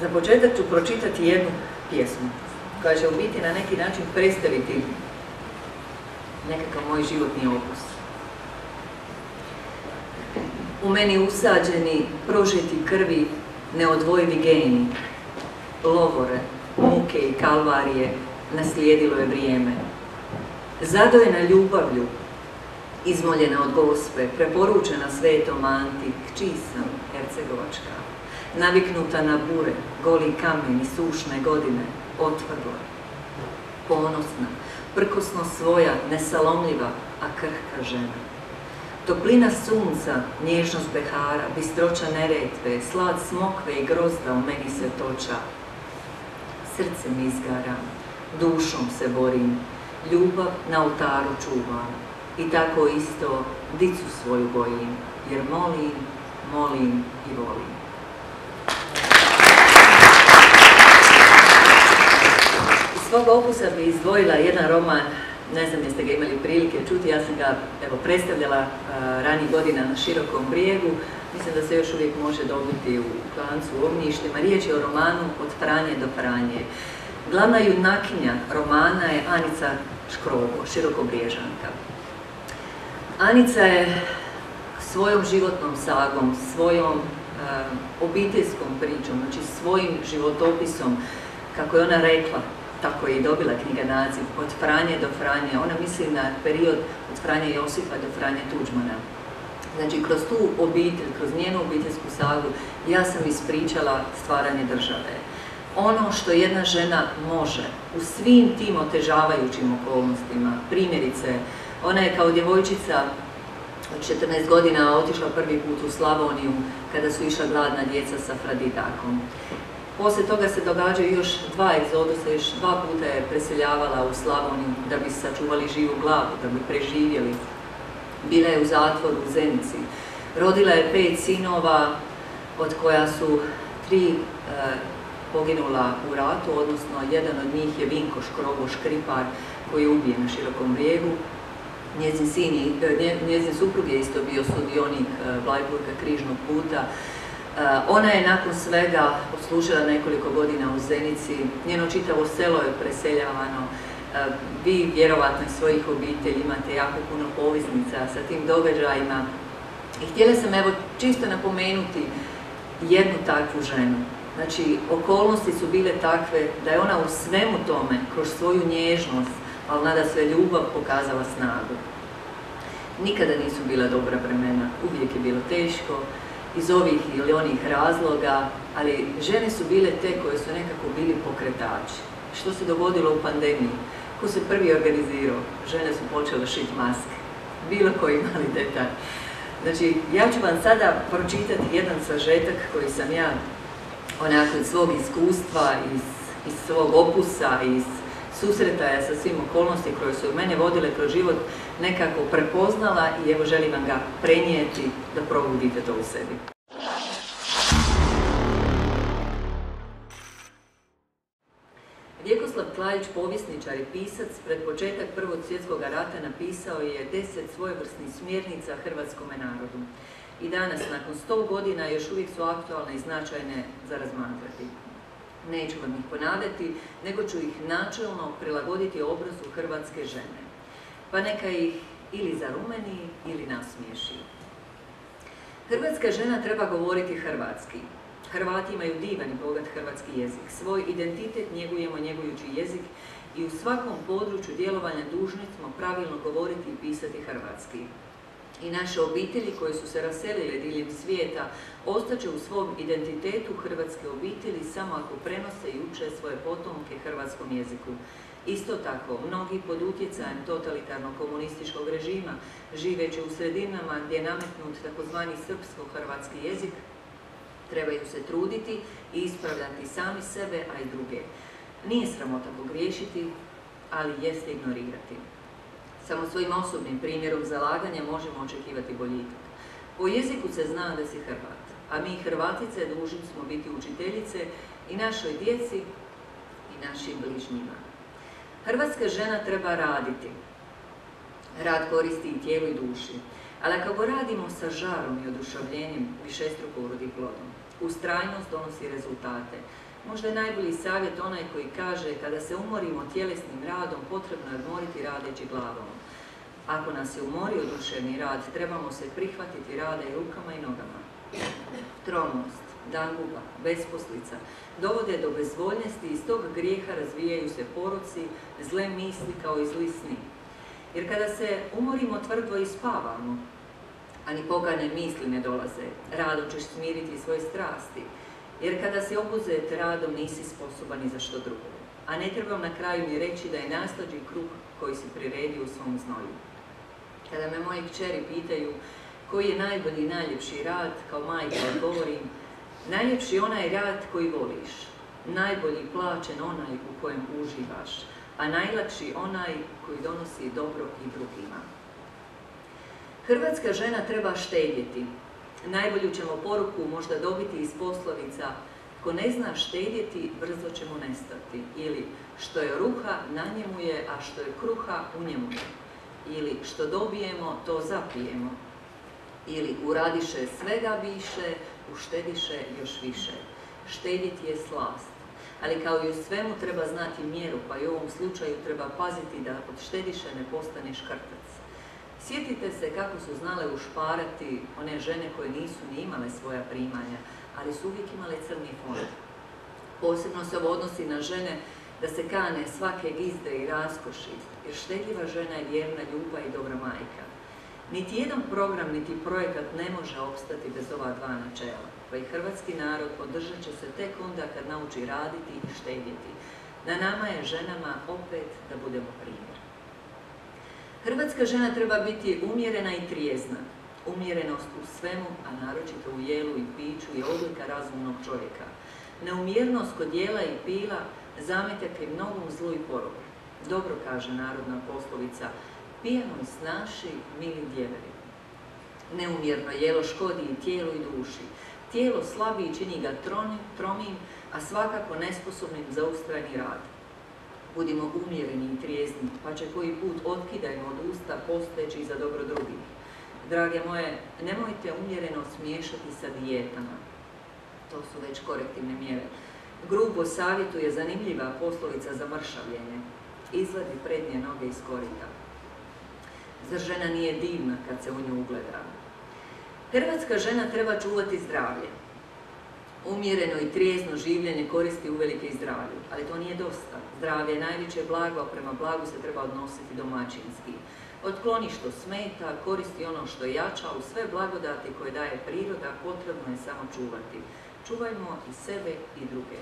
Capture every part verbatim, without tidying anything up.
Za početak ću pročitati jednu pjesmu koja će u biti na neki način predstaviti nekakav moj životni opus. U meni usađeni, prožeti krvi, neodvojivi geni, lovore, muke i kalvarije naslijedilo je vrijeme. Zadojena ljubavlju, izmoljena od Gospe, preporučena svetom Anti, kći sam hercegovačka, naviknuta na bure, goli kamen i sušne godine, otvrdla, ponosna, prkosno svoja, nesalomljiva, a krhka žena. Toplina sunca, nježnost behara, bistroća Neretve, slad smokve i grozda u meni se toča. Srcem izgaram, dušom se borim, ljubav na oltaru čuvam i tako isto dicu svoju gojim, jer molim, molim i volim. Iz svog opusa bi izdvojila jedan roman, ne znam jeste ga imali prilike čuti, ja sam ga evo, predstavljala uh, ranijih godina na Širokom brijegu, mislim da se još uvijek može dobiti u klancu u Ognjištima. Riječ je o romanu Od Franje do Franje. Glavna junakinja romana je Anica Škrobo, Širokobriježanka. Anica je svojom životnom sagom, svojom uh, obiteljskom pričom, znači svojim životopisom, kako je ona rekla, tako je i dobila knjiga naziv, Od Franje do Franje. Ona misli na period od Franje Josipa do Franje Tuđmana. Znači, kroz tu obitelj, kroz njenu obiteljsku sagu, ja sam ispričala stvaranje države. Ono što jedna žena može u svim tim otežavajućim okolnostima, primjerice, ona je kao djevojčica od četrnaest godina otišla prvi put u Slavoniju kada su išla gladna djeca sa Fradidakom. Poslije toga se događaju još dva egzodusa, još dva puta je preseljavala u Slavoniju da bi sačuvali živu glavu, da bi preživjeli. Bila je u zatvoru u Zenici. Rodila je pet sinova, od koja su tri e, poginula u ratu, odnosno jedan od njih je Vinko Škrobo, škripar, koji je ubijen na Širokom brijegu. Njezin, sin, nje, njezin suprug je isto bio sudionik Blajburga križnog puta. Ona je nakon svega odslužila nekoliko godina u Zenici, njeno čitavo selo je preseljavano. Vi vjerovatno iz svojih obitelji imate jako puno poveznica sa tim događajima. I htjela sam evo čisto napomenuti jednu takvu ženu. Znači, okolnosti su bile takve da je ona u svemu tome, kroz svoju nježnost, ali nada sve ljubav, pokazala snagu. Nikada nisu bila dobra vremena, uvijek je bilo teško, iz ovih ili onih razloga, ali žene su bile te koje su nekako bili pokretači. Što se dogodilo u pandemiji? Ko se prvi organizirao? Žene su počele šiti maske. Bilo koji mali detalj. Znači, ja ću vam sada pročitati jedan sažetak koji sam ja onako iz svog iskustva, iz, iz svog opusa, iz susretaja sa svim okolnosti koje su mene vodile kroz život nekako prepoznala i evo želim vam ga prenijeti da probudite to u sebi. Vjekoslav Klarić, povjesničar i pisac, pred početak Prvog svjetskog rata napisao je deset svojevrsnih smjernica hrvatskome narodu. I danas, nakon sto godina, još uvijek su aktualne i značajne za razmatrati. Neću vam ih ponavljati, nego ću ih načelno prilagoditi obrazu hrvatske žene. Pa neka ih ili zarumeni ili nasmiješi. Hrvatska žena treba govoriti hrvatski. Hrvati imaju divan i bogat hrvatski jezik. Svoj identitet njegujemo njegujući jezik i u svakom području djelovanja dužni smo pravilno govoriti i pisati hrvatski. I naše obitelji koje su se raselile diljem svijeta ostaće u svom identitetu hrvatske obitelji samo ako prenose i uče svoje potomke hrvatskom jeziku. Isto tako, mnogi pod utjecajem totalitarnog komunističkog režima, živeći u sredinama gdje je nametnut takozvani srpsko-hrvatski jezik, trebaju se truditi i ispravljati sami sebe, a i druge. Nije sramota pogriješiti, ali jeste ignorirati. Samo svojim osobnim primjerom zalaganja možemo očekivati boljitak. Po jeziku se zna da si Hrvat, a mi Hrvatice dužni smo biti učiteljice i našoj djeci i našim bližnjima. Hrvatska žena treba raditi. Rad koristi i tijelu i duši, ali kako radimo sa žarom i oduševljenjem, višestruko urodi plodom. Ustrajnost donosi rezultate. Možda je najbolji savjet onaj koji kaže kada se umorimo tjelesnim radom, potrebno je odmoriti radeći glavom. Ako nas je umorio duševni rad, trebamo se prihvatiti rada i rukama i nogama. Tromost, danguba, besposlica dovode do bezvoljnosti i iz tog grijeha razvijaju se poroci, zle misli kao i zli sni. Jer kada se umorimo tvrdo i spavamo, a ni pogane misli ne dolaze, radom ćeš smiriti svoje strasti, jer kada si obuzet radom nisi sposoban ni za što drugo. A ne trebam na kraju ni reći da je naslađi kruh koji si priredio u svom znoju. Kada me moje kćeri pitaju koji je najbolji i najljepši rad, kao majka odgovorim, najljepši onaj rad koji voliš, najbolji plaćen onaj u kojem uživaš, a najlakši onaj koji donosi dobro i drugima. Hrvatska žena treba štedjeti. Najbolju ćemo poruku možda dobiti iz poslovica tko ne zna štedjeti, brzo će mu nestati. Ili što je ruha, na njemu je, a što je kruha, u njemu je. Ili što dobijemo, to zapijemo. Ili uradiše svega više, uštediše još više. Štedjeti je slast. Ali kao i u svemu treba znati mjeru, pa i u ovom slučaju treba paziti da od štediše ne postane škrtac. Sjetite se kako su znale ušparati one žene koje nisu ni imale svoja primanja, ali su uvijek imale crni fond. Posebno se ovo odnosi na žene da se kane svake gizde i raskoši, jer štedljiva žena je vjerna, ljuba i dobra majka. Niti jedan program, niti projekat ne može opstati bez ova dva načela, pa i hrvatski narod podržat će se tek onda kad nauči raditi i štedjeti. Na nama je ženama opet da budemo primjer. Hrvatska žena treba biti umjerena i trijezna. Umjerenost u svemu, a naročito u jelu i piću, je odlika razumnog čovjeka. Neumjernost kod jela i pila zametak je mnogom zlu i poroku. Dobro kaže narodna poslovica, pijanoj snaši, mili djeveri. Neumjerno jelo škodi i tijelu i duši. Tijelo slabi i čini ga tromim, a svakako nesposobnim za ustrajni rad. Budimo umjereni i trijezni, pa će koji put otkidajmo od usta postojeći za dobro drugih. Drage moje, nemojte umjereno smiješati sa dijetama. To su već korektivne mjere. Grubo savjetuje zanimljiva poslovica za mršavljenje. Izvadi prednje noge iz korita. Zar žena nije divna kad se u nju ugleda? Hrvatska žena treba čuvati zdravlje. Umjereno i trijezno življenje koristi uvelike i zdravlju, ali to nije dosta. Zdravlje je najveće blago, a prema blagu se treba odnositi domaćinski. Otkloni što smeta, koristi ono što jača, u sve blagodati koje daje priroda potrebno je samo čuvati. Čuvajmo i sebe i druge.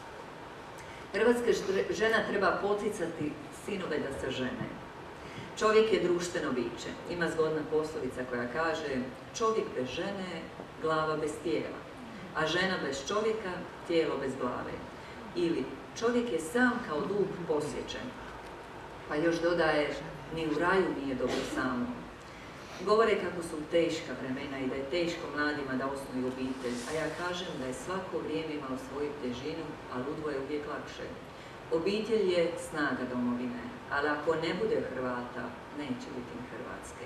Hrvatska žena treba poticati sinove da se žene. Čovjek je društveno biće. Ima zgodna poslovica koja kaže čovjek bez žene, glava bez tijela, a žena bez čovjeka, tijelo bez glave. Ili čovjek je sam kao dub posjećen. Pa još dodaje, ni u raju nije dobro samo. Govore kako su teška vremena i da je teško mladima da osnuju obitelj, a ja kažem da je svako vrijeme imalo svoju težinu, a ludvo je uvijek lakše. Obitelj je snaga domovine, ali ako ne bude Hrvata, neće biti ni Hrvatske.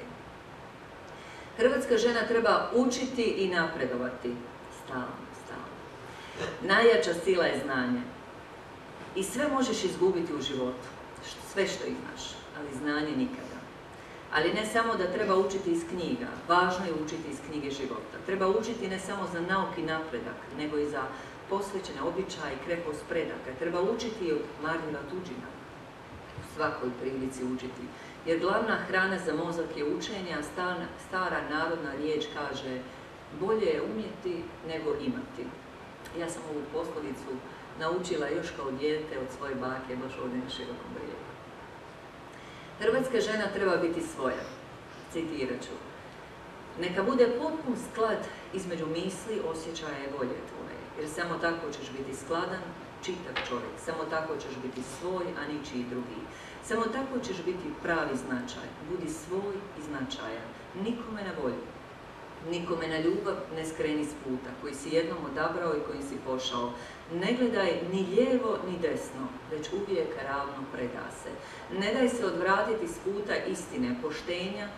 Hrvatska žena treba učiti i napredovati. Stalno, stalno. Najjača sila je znanje. I sve možeš izgubiti u životu, sve što imaš, ali znanje nikada. Ali ne samo da treba učiti iz knjiga, važno je učiti iz knjige života. Treba učiti ne samo za nauk i napredak, nego i za posvećene običaje i krepost predaka. Treba učiti i od marljiva tuđina. U svakoj prilici učiti. Jer glavna hrana za mozak je učenje, a stara narodna riječ kaže bolje je umjeti nego imati. Ja sam ovu poslovicu naučila još kao dijete od svoje bake, baš ovdje na Širokom Brijegu. Hrvatska žena treba biti svoja. Citirat ću. Neka bude potpun sklad između misli, osjećaja i volje tvoje, jer samo tako ćeš biti skladan, čitav čovjek, samo tako ćeš biti svoj, a ničiji drugi. Samo tako ćeš biti pravi značaj. Budi svoj i značajan, nikome na volju. Nikome na ljubav ne skreni s puta, koji si jednom odabrao i kojim si pošao. Ne gledaj ni lijevo ni desno, već uvijek ravno preda se. Ne daj se odvratiti s puta istine, poštenja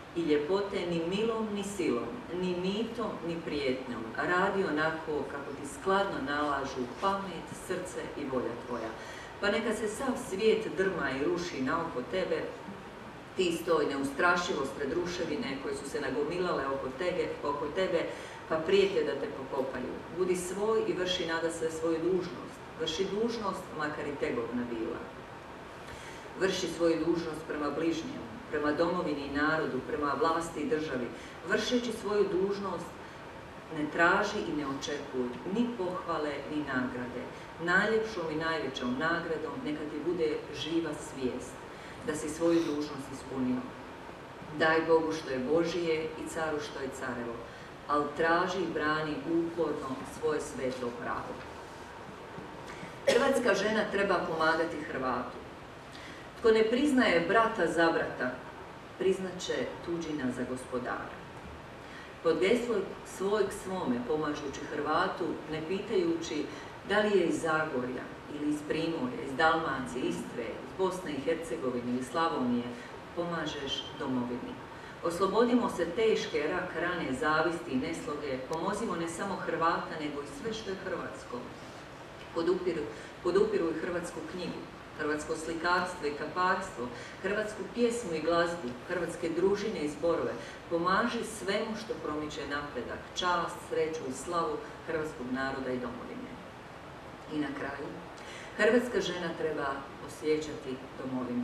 i ljepote ni milom ni silom, ni mitom ni prijetnjom, radi onako kako ti skladno nalažu pamet, srce i volja tvoja. Pa neka se sav svijet drma i ruši naoko tebe, ti stoj neustrašivost pred ruševine koje su se nagomilale oko tebe, oko tebe pa prijete da te pokopaju. Budi svoj i vrši nada sve svoju dužnost. Vrši dužnost, makar i tegovna bila. Vrši svoju dužnost prema bližnjemu, prema domovini i narodu, prema vlasti i državi. Vršeći svoju dužnost ne traži i ne očekuj ni pohvale ni nagrade. Najljepšom i najvećom nagradom neka ti bude živa svijest da si svoju dužnost ispunio. Daj Bogu što je Božije i caru što je carevo, ali traži i brani uporno svoje sveto pravo. Hrvatska žena treba pomagati Hrvatu. Tko ne priznaje brata za brata, priznaće tuđina za gospodara. Pod geslo svoj k svome pomažući Hrvatu, ne pitajući da li je iz Zagorja ili iz Primorja, iz Dalmacije, Istre, iz Bosne i Hercegovine ili Slavonije, pomažeš domovini. Oslobodimo se teške rak rane, zavisti i nesloge, pomozimo ne samo Hrvata, nego i sve što je hrvatsko. Podupiru, podupiru i hrvatsku knjigu, hrvatsko slikarstvo i kaparstvo, hrvatsku pjesmu i glazbu, hrvatske družine i zborove. Pomaži svemu što promiče napredak, čast, sreću i slavu hrvatskog naroda i domovine. I na kraju, hrvatska žena treba osjećati domovinu.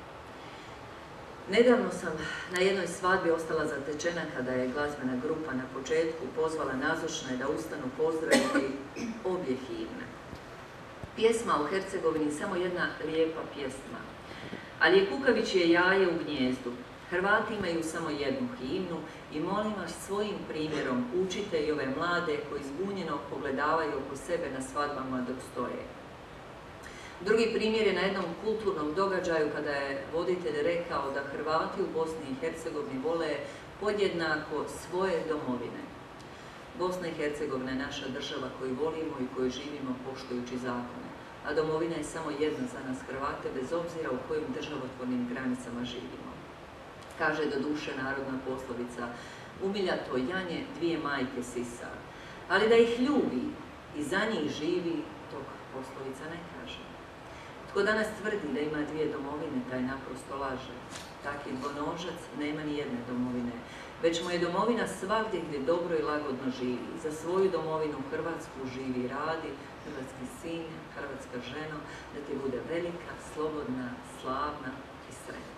Nedavno sam na jednoj svadbi ostala zatečena kada je glazbena grupa na početku pozvala nazočne da ustanu pozdraviti obje himne. Pjesma o Hercegovini samo jedna lijepa pjesma, ali je kukavičje jaje u gnijezdu. Hrvati imaju samo jednu himnu i molim vas svojim primjerom učite i ove mlade koji zbunjeno pogledavaju oko sebe na svadbama dok stoje. Drugi primjer je na jednom kulturnom događaju kada je voditelj rekao da Hrvati u Bosni i Hercegovini vole podjednako svoje domovine. Bosna i Hercegovina je naša država koju volimo i koju živimo poštujući zakone, a domovina je samo jedna za nas Hrvate bez obzira u kojim državotvornim granicama živimo. Kaže do duše narodna poslovica, umiljato janje dvije majke sisa, ali da ih ljubi i za njih živi, tog poslovica ne kaže. Tko danas tvrdi da ima dvije domovine, taj naprosto laže. Taki dvonožac nema ni jedne domovine, već mu je domovina svagdje gdje dobro i lagodno živi. Za svoju domovinu Hrvatsku živi i radi, hrvatski sin, hrvatska ženo, da ti bude velika, slobodna, slavna i sretna.